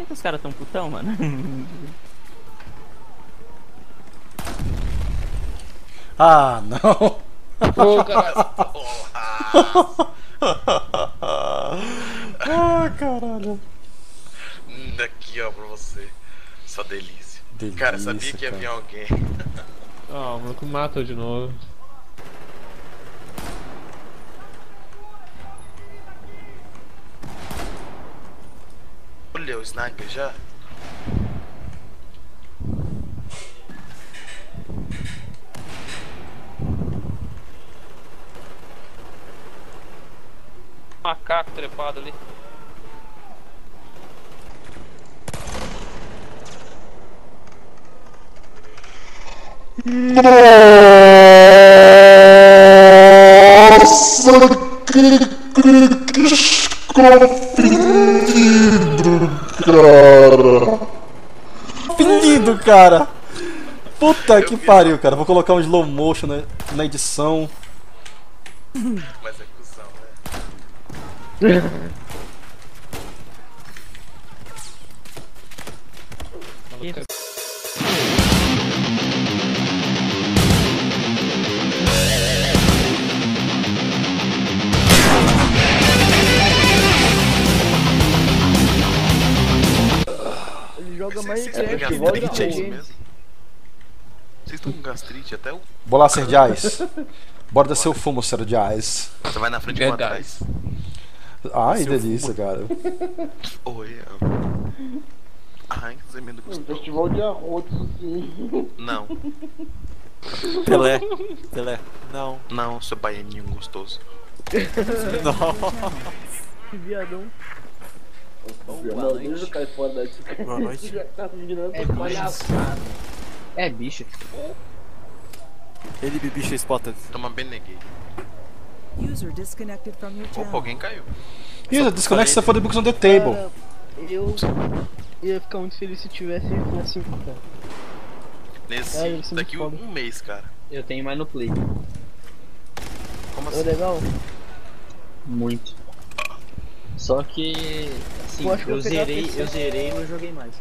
que os caras tão putão, mano? Ah, não. Ô, caralho. Ah, caralho. Daqui, ó, pra você. Só delícia. Delícia, Cara, sabia que ia cara. vir alguém. Ó, o maluco matou de novo. Olha o sniper já. Macaco trepado ali. Nossa, que escondido, cara. Fingido, cara. Puta que pariu, cara. Vou colocar um slow motion na edição. Mas é cuzão, né? Ele joga Vocês estão com Minecraft igual gastrite, é isso games. mesmo? Vocês estão com gastrite até o... Vou lá, Sr. Jazz. Bora descer o fumo, Sr. Jazz. Você vai na frente e eu atrás. Ai, delícia, cara. Oi, ai, que zemendo Um gostoso. festival de arrotos, assim. Não, Pelé. Pelé. Não. não, seu baianinho gostoso. Não. Que viadão. Boa Não, noite. deixa eu cair fora dessa cara. Boa noite. Já tá virando É palhaçada. É bicho. Ele bicho spotted. Toma bem neguei. User disconnected from your Opa, channel. alguém caiu. Ih, disconnect você for the books on the table. Cara, eu ia ficar muito feliz se tivesse assim, cara. Nesse, É, isso é daqui muito foda. um mês, cara. Eu tenho mais no play. Como É assim? legal? Muito. Só que assim, Eu acho que eu vou pegar zerei, PC. eu zerei e não joguei mais.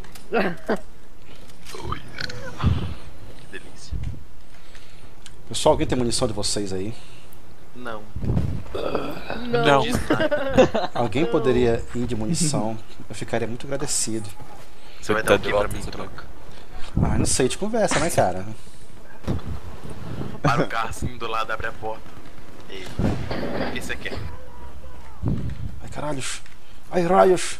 Ui. Que delícia. Pessoal, alguém tem munição de vocês aí? Não. Não. Alguém poderia ir de munição? Eu ficaria muito agradecido. Você vai Tá dar o de que pra volta, mim em você troca? Ah, não sei, de conversa, né, cara? Para o carro assim do lado, abre a porta. Ei, o que você quer? Ai, caralhos. Ai, raios.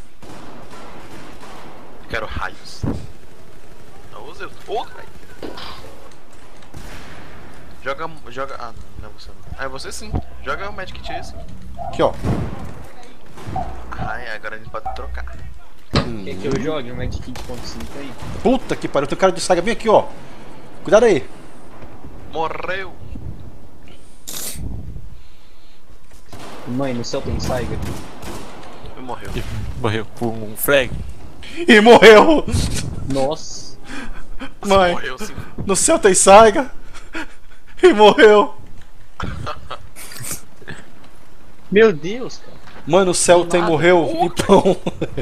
Quero raios. Não, usa eu. Ô, caralho. Joga. Ah, não é você não. Ah, é você sim. Joga o Magic Kit esse. Aqui, ó. Ai, agora a gente pode trocar. Quer que eu jogue um Magic Kit 5 aí? Puta que pariu, tem um cara de saga. Vem aqui, ó. Cuidado aí. Morreu. Mãe, no céu tem Saiga. E morreu. Morreu por um frag. E morreu. Nossa. Você Mãe, morreu sim. no céu tem saiga. E morreu. Meu Deus, cara. Mãe, no céu tem morreu e pão.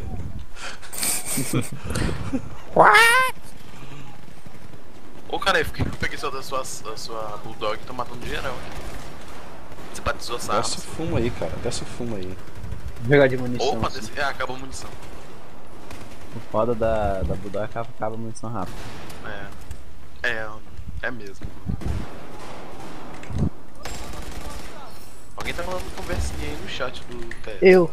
Ô, cara, por que eu peguei só da sua Bulldog e tô matando geral aqui? Você pode descer essa Desce o fumo aí, cara. Desce o fumo aí. Vou jogar de munição. Opa, assim. desce. Ah, acabou a munição. O foda da Budar acaba a munição rápido. É mesmo. Alguém tá falando conversinha aí no chat do TS. Eu.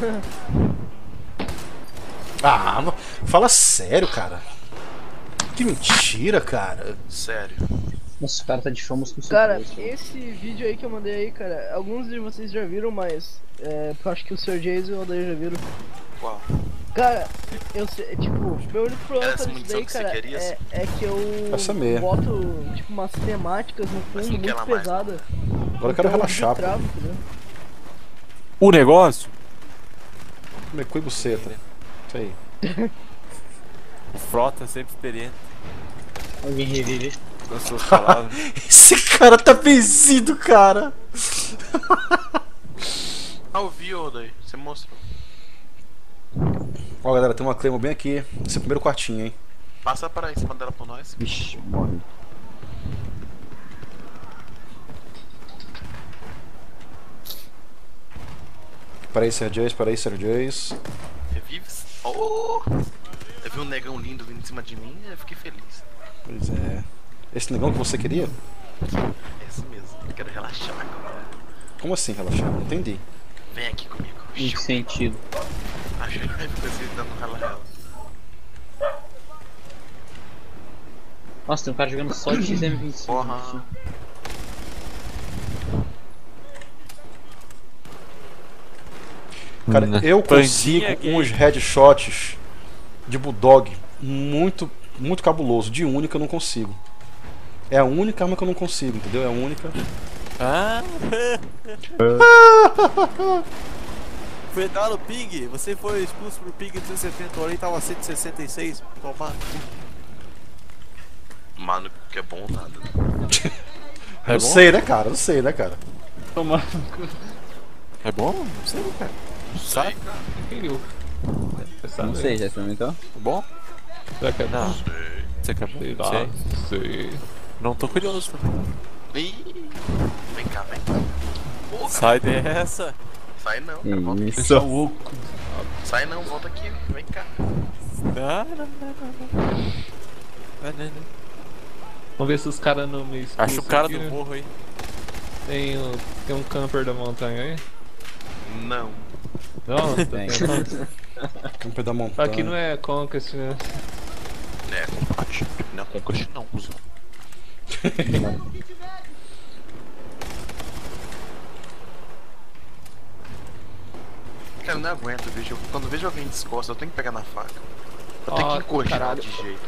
Ah, fala sério, cara. Que mentira, cara. Sério. Nossa, o cara tá de famoso com Cara, surpresa. esse vídeo aí que eu mandei aí, cara, alguns de vocês já viram, mas eu acho que o Sr. Jason e o Odair já viram. Qual? Cara, eu sei, tipo, meu único problema Era essa com isso munição daí, que você cara, queria, assim? é que eu Essa mesmo. boto, tipo, umas temáticas no Mas fundo não quer muito ela mais, pesada. Agora eu quero Então, relaxar, pô. travo, entendeu? O negócio? Comer cu e buceta. Isso aí. O Frota sempre experiente Alguém revive. com as suas palavras. Esse cara tá benzido, cara. Ah, eu vi, Odair. Você mostrou. Ó, galera, tem uma Claymore bem aqui. Esse é o primeiro quartinho, hein? Passa para em cima dela por nós. Vixe, morre. Para aí, Sergeios, para aí, Sergeios. Revives? Oh! Eu vi um negão lindo vindo em cima de mim e eu fiquei feliz. Pois é. Esse negão que você queria? É isso mesmo. Eu quero relaxar agora. Como assim relaxar? Não entendi. Vem aqui comigo. Em que sentido? Achei que você dando rala. Nossa, tem um cara jogando só de XM25. Porra. Cara, eu Pandinha consigo gay. uns headshots de Bulldog muito, muito cabuloso. De única eu não consigo. É a única arma que eu não consigo, entendeu? É a única. Ah! Foi dar no ping, você foi expulso pro ping 370, ali tava 166. Toma. Mano, que é bom nada. É Eu bom? sei, né, cara? Eu sei, né, cara? Tomar É bom? Não sei, cara. Sabe? eu. Você Não sabe? sei, já experimentou? É bom? Será que é Não. bom? Você quer bom? Sei lá. Sei. Sei. Não tô curioso também. Ih, vem cá, vem. Porra, Sai dessa. sai não, cara, volta aqui. Isso. louco. Sai não, volta aqui, vem cá. Não. Vamos ver se os caras não me expulsam. Acho o cara aqui, do né? morro aí. Tem um camper da montanha aí? Não. Não, tá Tem. tentando. Campo da montanha. Aqui não é Conquest, né? É, combate. Não é conquist não, cuzão. Cara, eu não aguento, bicho. Quando eu vejo alguém descosta, eu tenho que pegar na faca. Eu tenho que encoxar caralho. de jeito.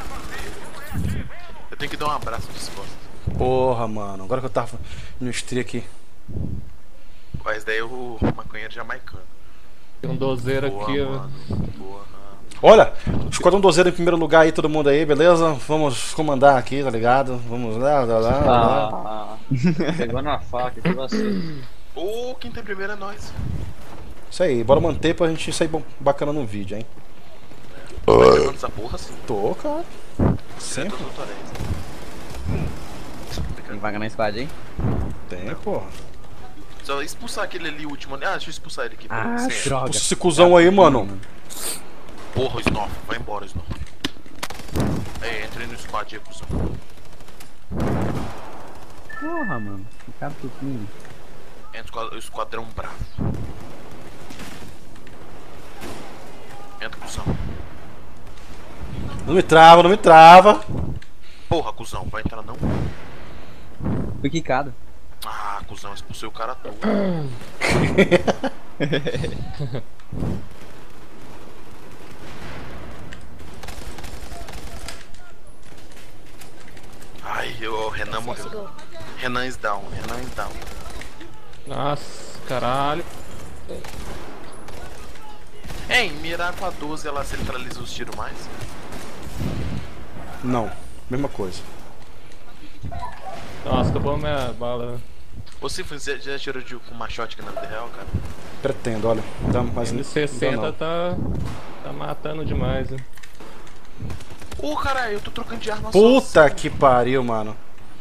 Eu tenho que dar um abraço descosta. Porra, mano. Agora que eu tava no stream aqui. Mas daí o maconheiro jamaicano. Tem um dozeiro Boa, aqui, ó. mano. Porra. Olha, Esquadrão Dozeiro em primeiro lugar aí, todo mundo aí, beleza? Vamos comandar aqui, tá ligado? Vamos lá. Ah, pegou na faca, que vacilo. Ô, quem tem primeiro é nós. Isso aí, bora manter pra gente sair bacana no vídeo, hein? Tá jogando essa porra assim? Tô, cara. Sempre Tem vaga na squad, hein? tem, porra. Só expulsar aquele ali último ali. Ah, deixa eu expulsar ele aqui. Ah, Sem- droga. Puxa esse cuzão aí, mano. Porra, Snorf, vai embora, Snorf. Aí, entrei no squad aí, cuzão. Porra, mano. Que cara tudo. Entra o esquadrão bravo. Entra, cuzão. Não me trava, não me trava. Porra, cuzão, vai entrar não? Fui quicado. Ah, cuzão, expulsei o cara todo. Ai, o Renan morreu. Renan is down, Renan is down. Nossa, caralho. Ei, mirar com a 12 ela centraliza os tiros mais? Não, mesma coisa. Nossa, acabou a minha bala. Você já tirou com uma shot na vida real, cara? Pretendo, olha. Dá mais M60 tá matando demais, né? Ô, caralho, eu tô trocando de arma Puta que pariu, mano.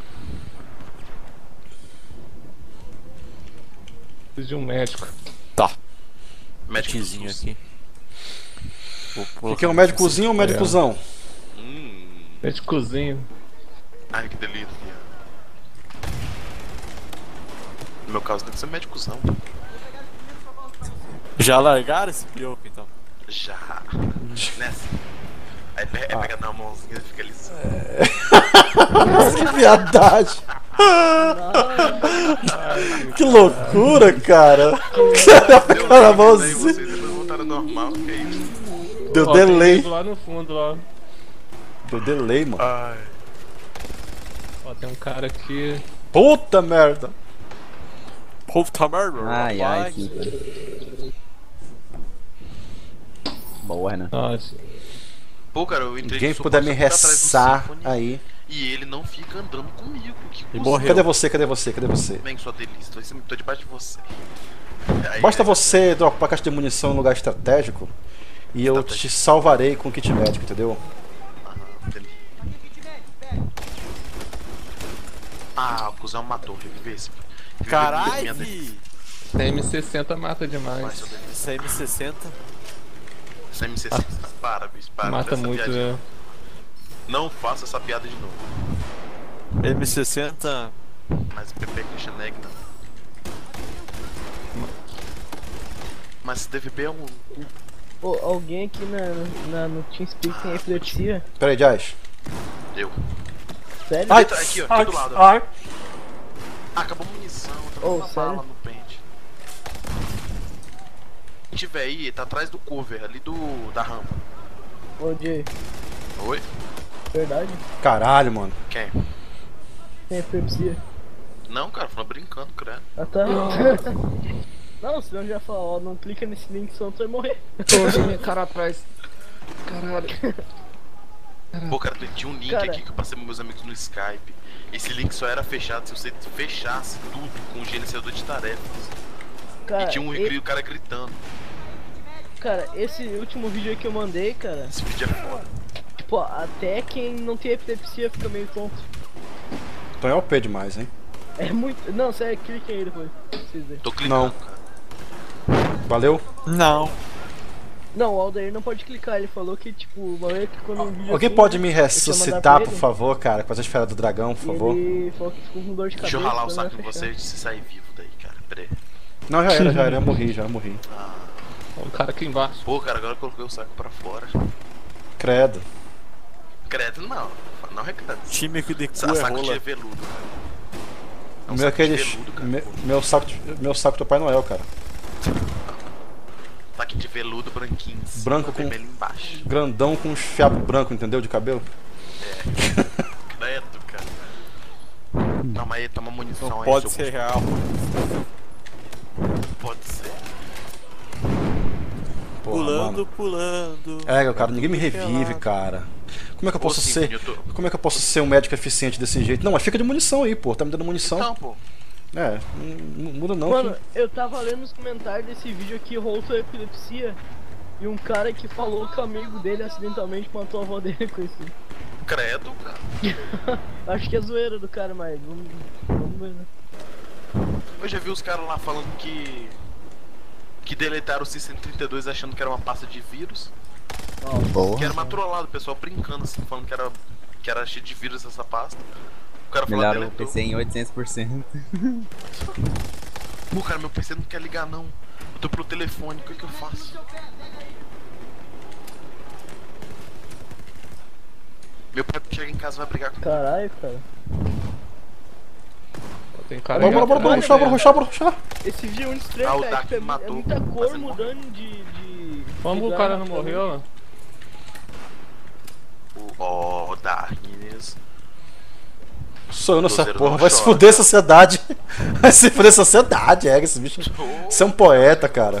Preciso de um médico. Tá. Médico do Kitzinho SUS. aqui. O que é um médicozinho ou um médicozão? Médicozinho. Ai, que delícia. No meu caso, tem que ser médicozão. Já largaram esse pioco então? Já. Nessa. Aí pega na mãozinha e fica ali. Que viadagem. Que loucura, cara. Pegar na mãozinha. Vocês depois voltaram ao normal, que é isso? Deu Ó, tem delay. nego lá no fundo, lá. Deu delay, mano. Ai. Ó, tem um cara aqui. Puta merda. Puta merda. Ai, ai, rapaz. sim, cara. Boa, Renan. Nossa. Pô, cara, eu entrei Quem no puder suporte me só pra trás do ressar Symphony, aí. E ele não fica andando comigo. Que E cuzão. morreu. Cadê você? Cadê você? Cadê você? Vem, sua delícia, tô debaixo de você. Aí, Basta você dropar a caixa de munição em lugar estratégico E eu te salvarei com o kit médico, entendeu? Aham, entendi. Ah, o cuzão matou, revive esse. Caralho, fi! Essa M60 mata demais. Essa M60. Essa MC6, para, bicho, para. Mata essa muito, piadinha. né? Não faça essa piada de novo. M60. Mas o PP Christian Egg não. Mas DVB é um. Ô, alguém aqui no TeamSpeak tem epilepsia? Pera aí, Jais. Eu. Sério? Ai, Aqui, ó, ai, aqui do lado. ai. Ah, acabou a munição, tá Ô, uma sério? bala no pente. Se tiver aí, tá atrás do cover, ali da rampa. Ô, Jay, Oi? verdade? Caralho, mano. Quem? Tem epilepsia? Não, cara, falando brincando, credo. Ah, tá. Não, senão já fala, ó, não clica nesse link, senão tu vai morrer. Minha cara atrás. Caralho. Pô, cara, tinha um link Cara. aqui que eu passei pros meus amigos no Skype. Esse link só era fechado se você fechasse tudo com o gerenciador de tarefas. Cara, E tinha um do cara gritando. cara, esse último vídeo aí que eu mandei, cara, Esse vídeo é foda. tipo, até quem não tem epilepsia fica meio tonto. Então é OP demais, hein? É muito. Não, sério, cliquem aí depois. Pra vocês verem. Tô clicando, Não. cara. Valeu? Não. Não, o Aldair não pode clicar, ele falou que, tipo, uma vez que quando um vídeo Alguém assim, pode me eu tinha ressuscitar, mandado por pra ele, favor, cara? Com essa esfera do dragão, por e favor. ele falou que ficou com dor de cabeça. Deixa eu ralar o então saco vai em fechar. você e você sair vivo daí, cara. Pera aí. Não, já era, já morri. O cara aqui embaixo. Pô, cara, agora eu coloquei o saco pra fora. Credo. Credo, não. Não é credo. Time que de cu Saco é de rola. veludo, cara. É um Meu, saco de aquele, veludo, cara. meu saco do Pai Noel, cara. Saco de veludo branquinho. em cima, Branco com- vermelho embaixo. Grandão com uns fiapos brancos, entendeu? De cabelo. Credo, cara. Toma aí, toma munição Não aí. pode seu ser real. Pode ser. Porra, Pulando, mano. pulando. É, cara, ninguém me revive, cara. Como é que eu posso Ô, sim, ser? eu tô- Como é que eu posso ser um médico eficiente desse jeito? Não, mas fica de munição aí, pô. Tá me dando munição. Então, pô. É, não muda não. Mano, que- eu tava lendo nos comentários desse vídeo aqui, Rolto epilepsia. E um cara que falou que o amigo dele acidentalmente matou a avó dele com isso. Credo, cara. Acho que é zoeira do cara, mas vamos ver, né? Eu já vi os caras lá falando que deletaram o C-132 achando que era uma pasta de vírus. Que era uma trollada, o pessoal brincando assim, falando que era cheio de vírus essa pasta. O cara falou Melhora o deletou. PC em 800%. Pô, cara, meu PC não quer ligar não. Eu tô pelo telefone, o que eu faço? Meu pai chega em casa e vai brigar comigo. Caralho, cara. Tem cara Bora, aí bora, bora, atrás, bora, né? ruxar, bora, ruxar. Esse vídeo é muito estranho, Ah, o cara. Dark Tipo, é matou, muita cor mas ele mudando de. Como o cara não morreu? Ó, Darkness. Sou eu nessa Cruzeiro porra. não Vai se chora. fuder a sociedade. Vai se fuder a sociedade, esse bicho. Você é um poeta, cara.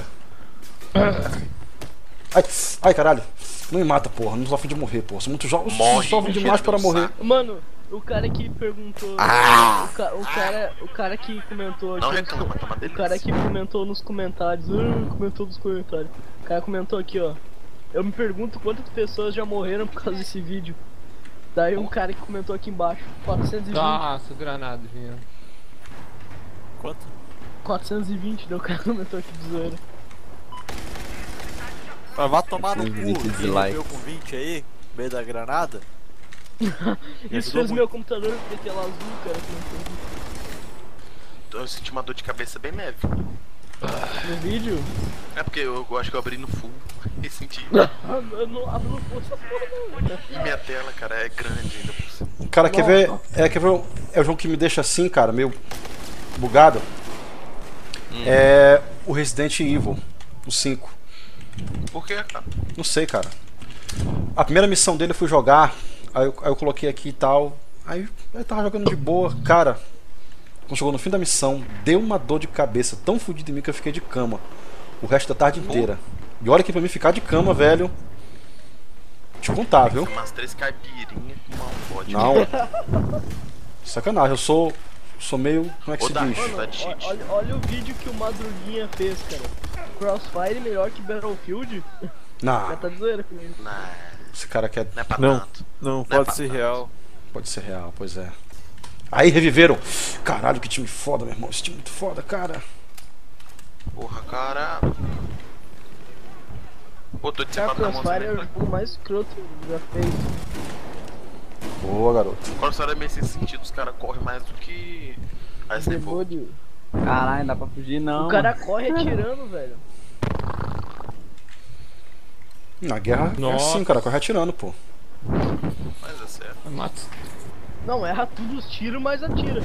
Ai, caralho. Não me mata, porra. Não sou afim de morrer, porra. Sou muito jovem Morre, demais para enchendo morrer. o saco. Mano, o cara que perguntou. Ah! O cara que comentou Não aqui. reclama, tá uma O delícia. cara que comentou nos comentários. Comentou nos comentários. O cara comentou aqui, ó. Eu me pergunto quantas pessoas já morreram por causa desse vídeo. Daí um cara que comentou aqui embaixo. 420. Nossa, granadinha. Quanto? 420, daí o cara comentou aqui de zoeira. Ah, vai tomar no cu. 20 Quem dislikes. veio com 20 aí, no meio da granada. Isso ajudou fez meu computador ter tela azul, cara. Eu senti uma dor de cabeça bem leve. No vídeo. É porque eu acho que eu abri no full e senti. Eu não abro essa porra não, cara. E minha tela, cara, é grande ainda por cima. Cara, quer ver? É o jogo que me deixa assim, cara, meio bugado. É o Resident Evil, o 5. Por quê, cara? Não sei, cara. A primeira missão dele eu fui jogar, aí eu coloquei aqui e tal. Aí eu tava jogando de boa, cara. Quando chegou no fim da missão, deu uma dor de cabeça tão fodida em mim que eu fiquei de cama o resto da tarde inteira. E olha que pra mim ficar de cama, velho. Te contar, viu? Umas 3 caipirinhas com uma vodka. Não. Sacanagem, eu sou meio. Como é que Ô, se Dark, diz? tá de cheat. Olha o vídeo que o Madruguinha fez, cara. Crossfire melhor que Battlefield? Não, Já tá de zoeira comigo. Não, esse cara quer. não é pra Não. tanto. Não, é pode pra ser tanto. real. Pode ser real, pois é. Aí reviveram. Caralho, que time foda, meu irmão. Esse time é muito foda, cara. Porra, cara. Pô, tô de Cara, cima da mão. Crossfire é o jogo mais escroto já feito. Boa, garoto. Crossfire é meio sem sentido, os caras correm mais do que. Aí você for. Demônio. Caralho, dá pra fugir não. O cara corre atirando, velho. Na guerra é Nossa. assim, cara. Corre atirando, pô. Mas é certo. Mata. Não, erra tudo os tiros, mas atira.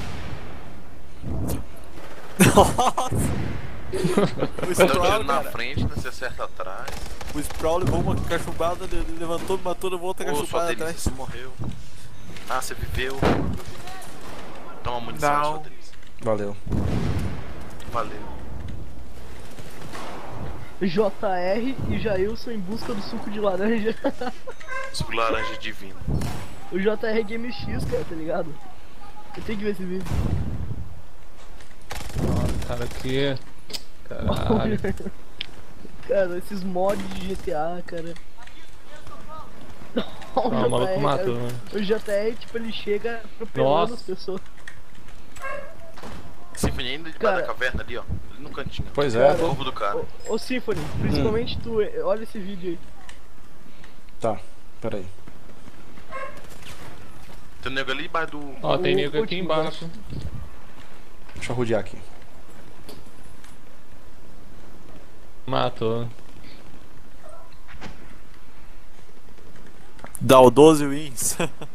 O Você dá um Sproul, tiro na cara, frente, né? Você acerta atrás. o Sproul levou uma cachumbada, levantou, matou, levou outra Ô, sua cachumbada delícia, atrás. você morreu. Ah, você viveu. Toma munição, Não. sua delícia. Valeu. Valeu. JR e Jailson em busca do suco de laranja. Suco laranja divino. O JR é Game X, cara, tá ligado? Eu tenho que ver esse vídeo. Nossa, cara, que. Caralho. Cara, esses mods de GTA, cara. Ah, o maluco matou, né? O JR, tipo, ele chega atropelando Nossa. as pessoas. Symphony ainda debaixo Cara. da caverna ali, ó. Ali no cantinho. Pois é, O tô... corpo do cara. Ô Symphony, principalmente tu, olha esse vídeo aí. Tá, peraí. Tem um nego ali debaixo do. Ó, tem O nego aqui último, embaixo. Deixa eu rodear aqui. Matou. Dá o 12 wins.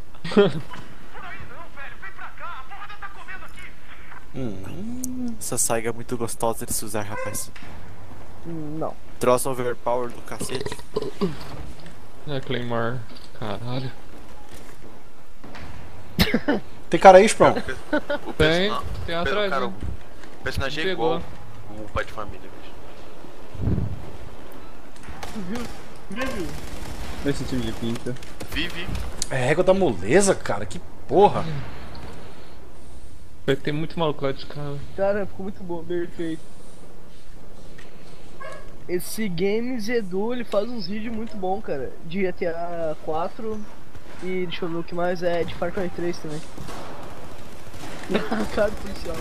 Essa saiga é muito gostosa de se usar, rapaz. Não. Troço overpower do cacete. É, Claymore. Caralho. Tem cara aí, Sprão? O Tem, person- tem atrás. cara, né? o personagem é Pegou. igual o pai de família, bicho. Viu? Esse time de pinta. Vive. É régua da moleza, cara. Que porra. Vai ter muito maluco lá de cara. Cara, ficou muito bom, perfeito. Esse Games Edu, ele faz uns vídeos muito bons, cara. De GTA 4 e deixa eu ver o que mais é de Far Cry 3 também. Cara, policial.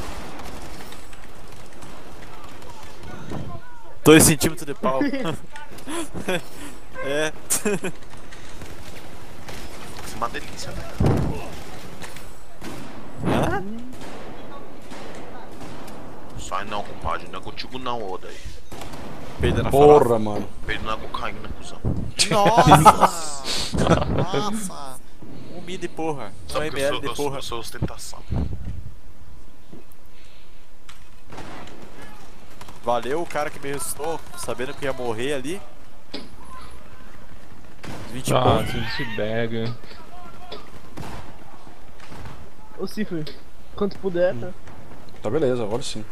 2 centímetros de pau. É. Isso é uma delícia, né? Hã? Sai não, compadre. Não é contigo não, Oda aí. Peida na farofa. Porra, mano. Peido na cocaína, cuzão. Nossa! Nossa! 1 mil de porra. 1 Só porque ml de porra. eu sou ostentação. Valeu o cara que me ressuscitou, sabendo que ia morrer ali. 20 Ah, pontos. se bag. Ô Cifre, quanto puder, tá? Tá beleza, agora sim.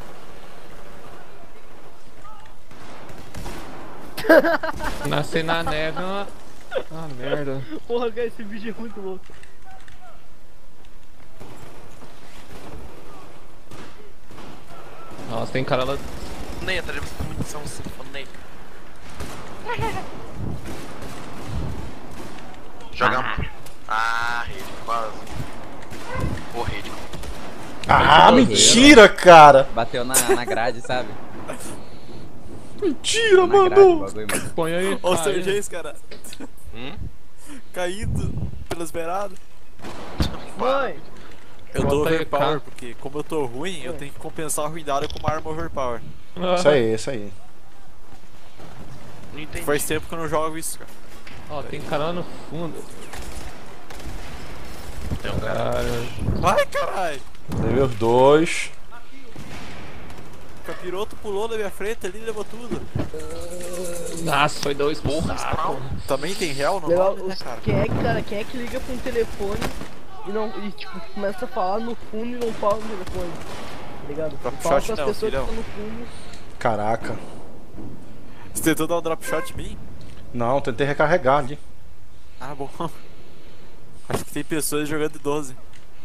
Nascer na neve é uma merda. Porra, cara, esse vídeo é muito louco. Nossa, tem cara lá. Ney, atrás de você tem munição, sim. Ney. Joga. Ah, rede, quase. Ô, rede. Ah, Ai, mentira, cara. Bateu na grade, sabe? Mentira, Na grade, o mano. bagulho, mano. Põe aí. Ô, Ah, Sergês, cara. Caindo pelas beiradas. Mãe! Eu tô Bota aí, overpower, cara. porque como eu tô ruim, eu tenho que compensar a ruindade com uma arma overpower. Isso aí, isso aí. Não entendi. Faz tempo que eu não jogo isso, cara. Ó, tem cara lá no fundo. Tem um cara. Caralho. Vai, caralho! Level 2. O capiroto pulou na minha frente ali e levou tudo. Nossa, foi 2 Porra, Sprawl. Também tem réu no Legal, nome, né, cara? quem é que liga pra um telefone e tipo, começa a falar no fundo e não fala no telefone? Tá ligado? Drop Fala shot com as não, pessoas que filhão. estão no fundo. Caraca. Você tentou dar um drop shot em mim? Não, tentei recarregar ali. Ah, bom. Acho que tem pessoas jogando de 12.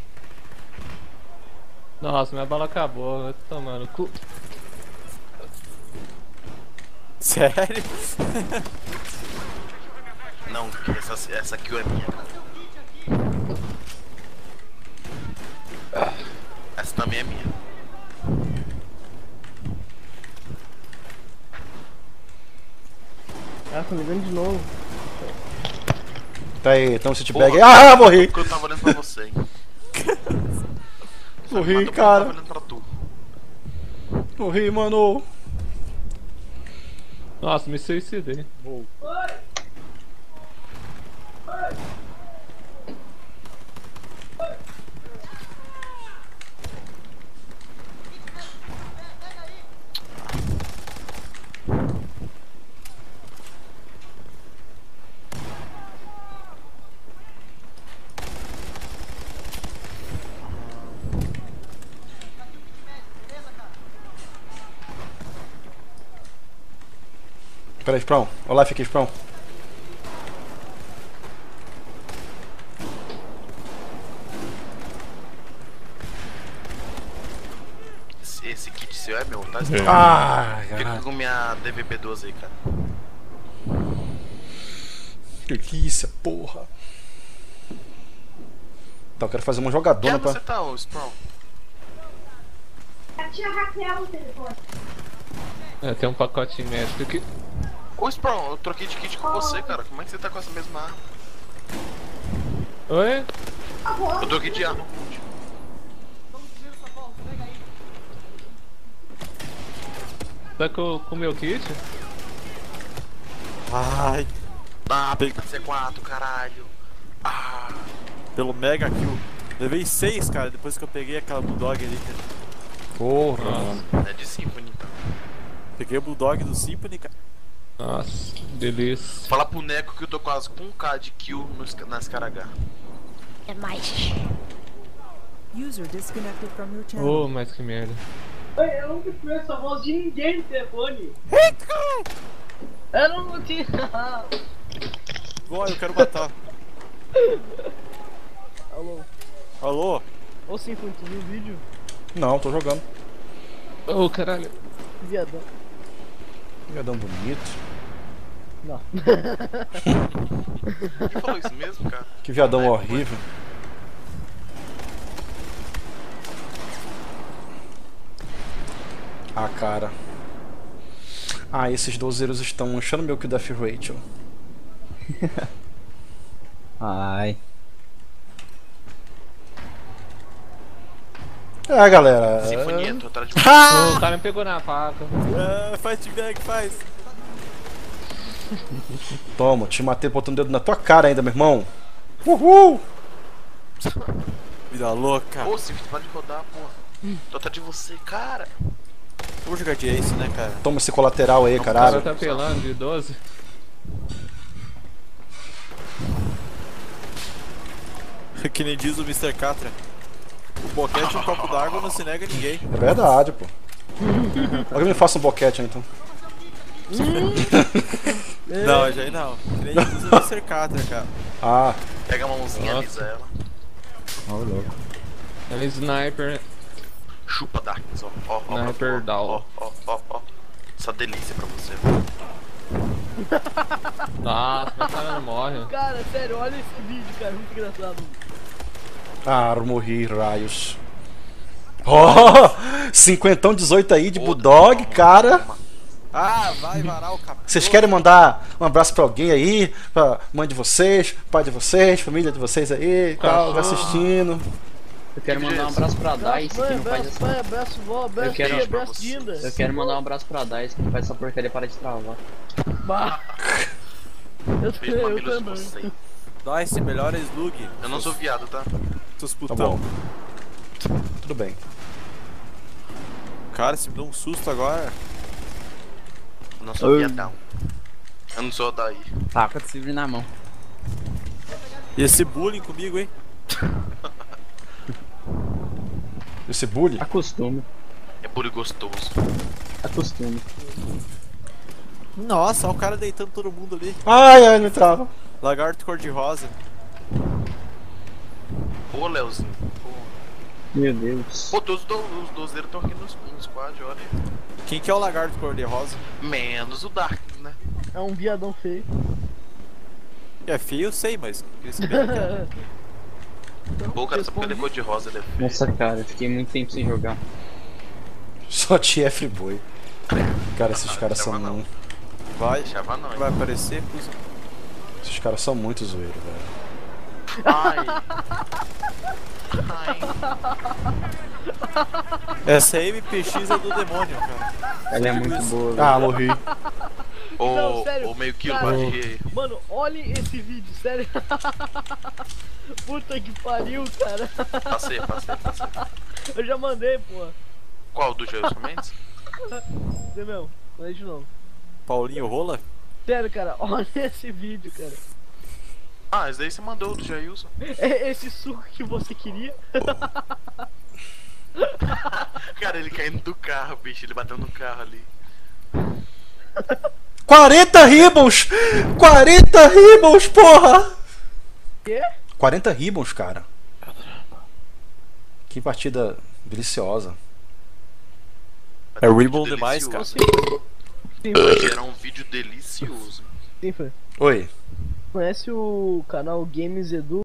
Nossa, minha bala acabou, vai tomar no cu. Sério? Não, essa kill é minha, cara. Essa também é minha. Ah, tô ligando de novo. Tá aí, então se te Porra, pega. Ah, morri! Porque eu tava olhando pra você, hein. Morri, Eu cara. tava olhando pra tu. Morri, mano. Nossa, me suicidei. Pera aí, Sprão. Olá, fica aí, Sprão. Esse kit seu é meu, tá? Ah, Fica caralho. com minha DVP12 aí, cara. Delícia, porra. Tá, eu quero fazer uma Quem jogadona você pra. tá, ô Spawn? É, tem um pacotinho médico aqui. Ô Spawn, eu troquei de kit com você, cara. Como é que você tá com essa mesma arma? Oi? Eu troquei de arma. Tá com o meu kit? Ai, Ah, peguei C4, caralho. Ah, pelo mega kill. Levei 6, cara, depois que eu peguei aquela Bulldog ali, cara. Porra. Nossa, é de Symphony, então. Peguei o Bulldog do Symphony, cara. nossa, delícia. Fala pro Neco que eu tô quase com 1k de kill nas Karagá. É mais. User disconnected from your channel. Oh, mas que merda. Eu nunca conheço a voz de ninguém no telefone. Eu não tinha. Vai, eu quero matar. Alô? Alô? Ô Symphony, tu viu o vídeo? Não, tô jogando. Oh, caralho. Viadão. Jogadão bonito. Não. Quem falou isso mesmo, cara? Que viadão horrível. Ah, cara. Ah, esses dozeiros estão manchando meu que Death Rachel. Ai. É, galera. Sinfonia, tô atrás de você. Oh, o cara me pegou na faca. Fight back, faz. Toma, te matei botando o dedo na tua cara ainda, meu irmão. Uhul! Vida louca. Ô, Symphony, para de rodar, porra. Tô atrás de você, cara. Vamos jogar de Ace, né, cara? Toma esse colateral aí, O cara caralho. tá pelando de 12. Que nem diz o Mr. Catra. O boquete e um copo d'água não se nega a ninguém. É verdade, pô. Alguém me faça um boquete aí, então. Não, já aí não. Que nem diz o Mr. Catra, cara. Ah, Pega a mãozinha, Nossa. alisa ela. Ó, louco. É sniper. Chupa, Darkness, ó. Ó, ó, Sniper ó, down. ó. Essa delícia pra você. Nossa, meu cara não morre. Cara, sério, olha esse vídeo, cara, muito engraçado. morri, raios. Oh, 50-18 aí de Bulldog, cara. Ah, vai varar o capô. Vocês querem mandar um abraço pra alguém aí? Pra mãe de vocês, pai de vocês, família de vocês aí e tal, vai assistindo. Eu quero mandar um abraço pra Dice, que não faz essa. Pai, abraço, vó, abraço, quero- tia, abraço, Dinda. Eu quero mandar um abraço pra Dice, que não faz essa porcaria parar de travar. Bah. Beijo, Eu mamilos de também. vocês. Dice, melhor é slug. Eu não sou viado, tá? Seus Tá putão. bom. Tudo bem. Cara, você me deu um susto agora. Eu não sou viadão. Eu não sou daí. Faca de livre na mão. E esse bullying comigo, hein? Esse bully? Acostume, É puro e gostoso. acostume. Nossa, olha o cara deitando todo mundo ali. Ai, me trava. Lagarto cor-de-rosa. Ô, Leozinho. Pô, Meu Deus. Pô, os dozeiros estão aqui no squad, olha. Quem que é o lagarto cor-de-rosa? Menos o Dark, né? É um viadão feio. Que é feio, eu sei, mas. queria saber. Pô, o cara só porque ele é cor de rosa, ele é feio. Nossa, cara, eu fiquei muito tempo sem jogar. Só tinha F-Boy. Cara, esses caras são não. muito. Vai, Deixava não, hein? vai aparecer, cuzão. Esses caras são muito zoeiros, velho. Ai. Ai. Essa MPX é do demônio, cara. Ela é muito boa, velho. Ah, morri. Não, sério, Ô meio quilo, cara. pode rir aí. Mano, olhe esse vídeo, sério. Puta que pariu, cara. Passei. Eu já mandei, pô. Qual, do Jailson Mendes? Você mesmo, manda de novo. Paulinho Rola? Sério, cara, olha esse vídeo, cara. Ah, esse daí você mandou, do Jailson. É esse suco que você queria? Cara, ele caindo do carro, bicho, ele bateu no carro ali. 40 ribbons! 40 ribbons, porra! Quê? 40 ribbons, cara. Que partida deliciosa. É Ribbon demais, cara. Sim, Vai gerar um vídeo delicioso. sim, foi. Oi. Conhece o canal Games Edu?